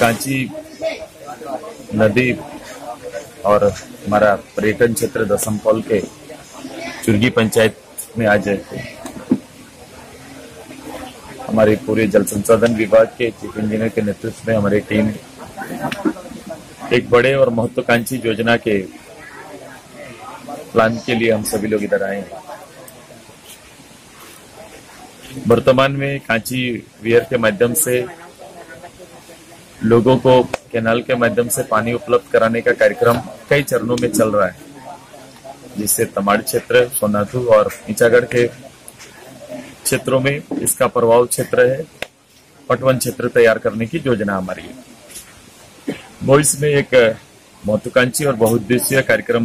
कांची नदी और हमारा पर्यटन क्षेत्र दसमपॉल के चुर्गी पंचायत में आज हमारे पूरे जल संसाधन विभाग के चीफ इंजीनियर के नेतृत्व में हमारी टीम एक बड़े और महत्वाकांक्षी योजना के प्लान के लिए हम सभी लोग इधर आए हैं। वर्तमान में कांची वियर के माध्यम से लोगों को कैनाल के माध्यम से पानी उपलब्ध कराने का कार्यक्रम कई चरणों में चल रहा है, जिससे तमाड़ क्षेत्र, सोनाथू और ईचागढ़ के क्षेत्रों में इसका प्रभाव क्षेत्र है पटवन क्षेत्र तैयार करने की योजना हमारी है। वो इसमें एक महत्वाकांक्षी और बहुउद्देशीय कार्यक्रम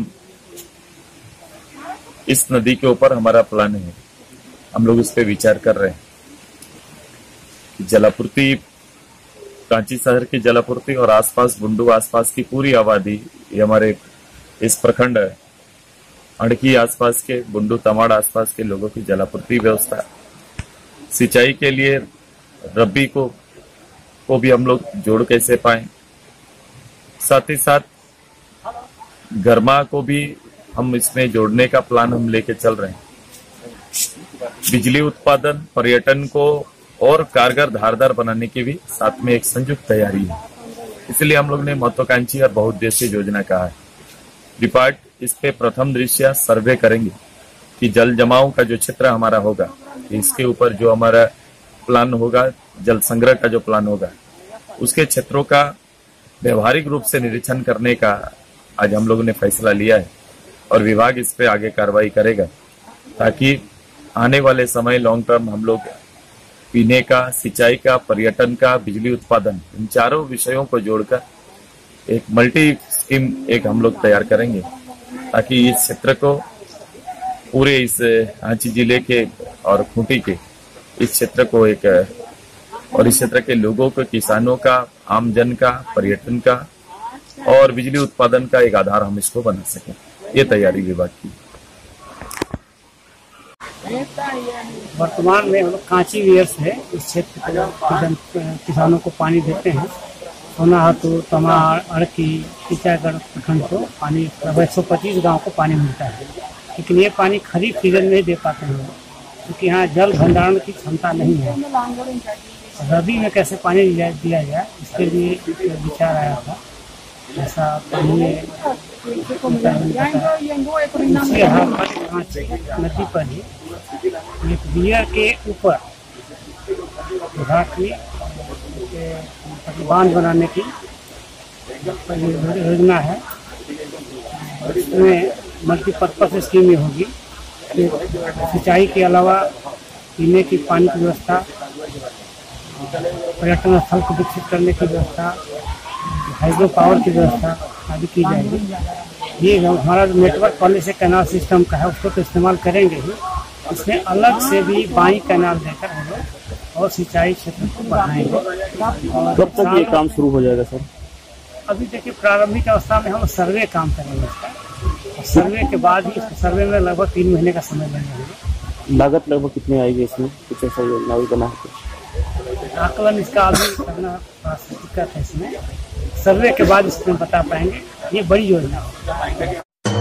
इस नदी के ऊपर हमारा प्लान है। हम लोग इस पे विचार कर रहे हैं कि जलापूर्ति, कांची शहर की जलापूर्ति और आसपास बुंडू आसपास की पूरी आबादी, ये हमारे इस प्रखंड अड़की आसपास के, बुंडू तमाड़ आसपास के लोगों की जलापूर्ति व्यवस्था, सिंचाई के लिए रबी को भी हम लोग जोड़ कैसे पाए, साथ ही साथ गर्मा को भी हम इसमें जोड़ने का प्लान हम लेके चल रहे हैं। बिजली उत्पादन, पर्यटन को और कारगर धारदार बनाने की भी साथ में एक संयुक्त तैयारी है। इसलिए हम लोग ने महत्वाकांक्षी और बहुउद्देशीय योजना कहा है। डिपार्ट इस पे प्रथम दृश्य सर्वे करेंगे कि जल जमाव का जो क्षेत्र हमारा होगा, इसके ऊपर जो हमारा प्लान होगा, जल संग्रह का जो प्लान होगा, उसके क्षेत्रों का व्यवहारिक रूप से निरीक्षण करने का आज हम लोगों ने फैसला लिया है और विभाग इस पे आगे कार्रवाई करेगा, ताकि आने वाले समय लॉन्ग टर्म हम लोग पीने का, सिंचाई का, पर्यटन का, बिजली उत्पादन, इन चारों विषयों को जोड़कर एक मल्टी स्कीम एक हम लोग तैयार करेंगे, ताकि इस क्षेत्र को पूरे इस रांची जिले के और खूंटी के इस क्षेत्र को एक, और इस क्षेत्र के लोगों को, किसानों का, आमजन का, पर्यटन का और बिजली उत्पादन का एक आधार हम इसको बना सकें। ये तैयारी विभाग की। वर्तमान में हम लोग कांची वियर से इस क्षेत्र के किसानों को पानी देते हैं। सोनाहातू, तमाड़, अड़की, ईचागढ़ प्रखंड को पानी, 125 गांव को पानी मिलता है, लेकिन ये पानी खरीफ सीजन में ही दे पाते हैं क्योंकि यहाँ जल भंडारण की क्षमता नहीं है। रबी में कैसे पानी दिया जाए, इसके लिए विचार आया था। ऐसा पानी नदी पर ही एक वियर के ऊपर की बांध बनाने की योजना है। इसमें मल्टीपर्पज स्कीम होगी। सिंचाई के अलावा पीने की पानी की व्यवस्था, पर्यटन स्थल को विकसित करने की व्यवस्था, हाइड्रो पावर की व्यवस्था आदि की जाएगी। ये हमारा जो नेटवर्क पहले से कैनाल सिस्टम का है, उसको तो इस्तेमाल करेंगे ही, इसमें अलग से भी बाई कैनाल देकर हम लोग और सिंचाई क्षेत्र को बढ़ाएंगे। कब तक ये काम शुरू हो जाएगा सर? अभी देखिए, प्रारंभिक अवस्था में हम सर्वे काम करेंगे इसका, और सर्वे के बाद ही, सर्वे में लगभग 3 महीने का समय लगेगा। लागत लगभग कितनी आएगी इसमें, कुछ ऐसा योजना भी बना है? आकलन इसका अभी करना दिक्कत है, इसमें सर्वे के बाद इसमें बता पाएंगे। ये बड़ी योजना है।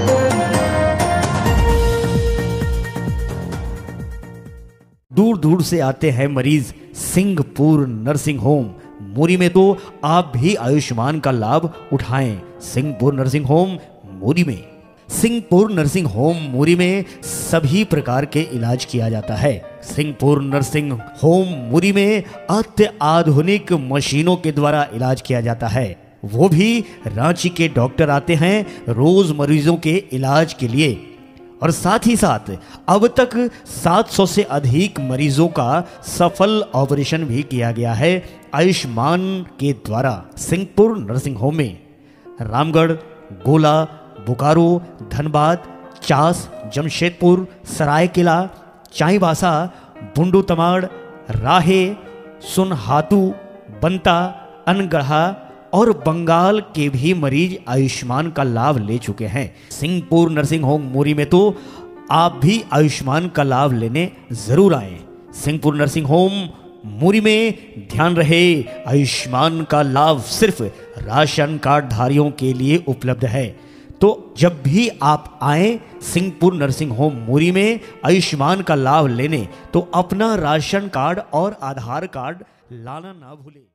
दूर दूर से आते हैं मरीज सिंहपुर नर्सिंग होम मोरी में, तो आप भी आयुष्मान का लाभ उठाएं। सिंहपुर नर्सिंग होम मोरी में। सिंहपुर नर्सिंग होम मोरी में सभी प्रकार के इलाज किया जाता है। सिंहपुर नर्सिंग होम मोरी में अत्याधुनिक मशीनों के द्वारा इलाज किया जाता है। वो भी रांची के डॉक्टर आते हैं रोज मरीजों के इलाज के लिए, और साथ ही साथ अब तक 700 से अधिक मरीजों का सफल ऑपरेशन भी किया गया है आयुष्मान के द्वारा। सिंहपुर नर्सिंग होम में रामगढ़, गोला, बोकारो, धनबाद, चास, जमशेदपुर, सरायकेला, चाईबासा, बुंडू तमाड़, राहे, सुनहातू, बंता, अनगढ़ा और बंगाल के भी मरीज आयुष्मान का लाभ ले चुके हैं। सिंहपुर नर्सिंग होम मोरी में तो आप भी आयुष्मान का लाभ लेने जरूर आए। सिंहपुर नर्सिंग होम मूरी में ध्यान रहे, आयुष्मान का लाभ सिर्फ राशन कार्ड धारियों के लिए उपलब्ध है। तो जब भी आप आए सिंहपुर नर्सिंग होम मूरी में आयुष्मान का लाभ लेने, तो अपना राशन कार्ड और आधार कार्ड लाना ना भूलें।